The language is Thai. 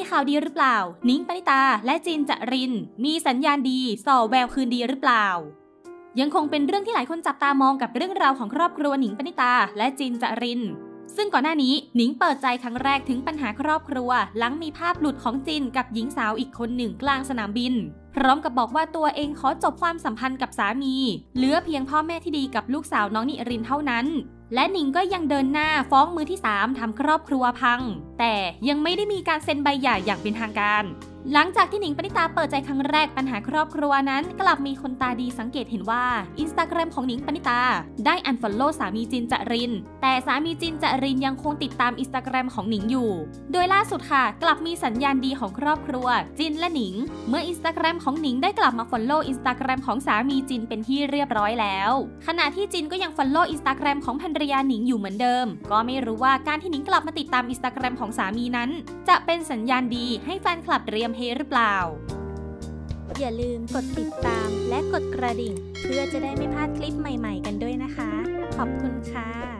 ข่าวดีหรือเปล่านิ้งปณิตาและจินจรินมีสัญญาณดีส่อแววคืนดีหรือเปล่ายังคงเป็นเรื่องที่หลายคนจับตามองกับเรื่องราวของครอบครัวหนิงปณิตาและจินจรินซึ่งก่อนหน้านี้หนิงเปิดใจครั้งแรกถึงปัญหาครอบครัวหลังมีภาพหลุดของจินกับหญิงสาวอีกคนหนึ่งกลางสนามบินพร้อมกับบอกว่าตัวเองขอจบความสัมพันธ์กับสามีเหลือเพียงพ่อแม่ที่ดีกับลูกสาวน้องนิรินเท่านั้นและหนิงก็ยังเดินหน้าฟ้องมือที่3ทำครอบครัวพังแต่ยังไม่ได้มีการเซ็นใบหย่าอย่างเป็นทางการหลังจากที่หนิงปณิตาเปิดใจครั้งแรกปัญหาครอบครัวนั้นกลับมีคนตาดีสังเกตเห็นว่า Instagram ของหนิงปณิตาได้อันฟอลโล่สามีจินจรินแต่สามีจินจรินยังคงติดตาม Instagram ของหนิงอยู่โดยล่าสุดค่ะกลับมีสัญญาณดีของครอบครัวจินและหนิงเมื่อ Instagram ของหนิงได้กลับมาฟอลโล่ Instagram ของสามีจินเป็นที่เรียบร้อยแล้วขณะที่จินก็ยังฟอลโล่ Instagram ของภรรยาหนิงอยู่เหมือนเดิมก็ไม่รู้ว่าการที่หนิงกลับมาติดตาม Instagram ของสามีนั้นจะเป็นสัญญาณดีให้แฟนคลับเตรียมเฮหรือเปล่าอย่าลืมกดติดตามและกดกระดิ่งเพื่อจะได้ไม่พลาดคลิปใหม่ๆกันด้วยนะคะขอบคุณค่ะ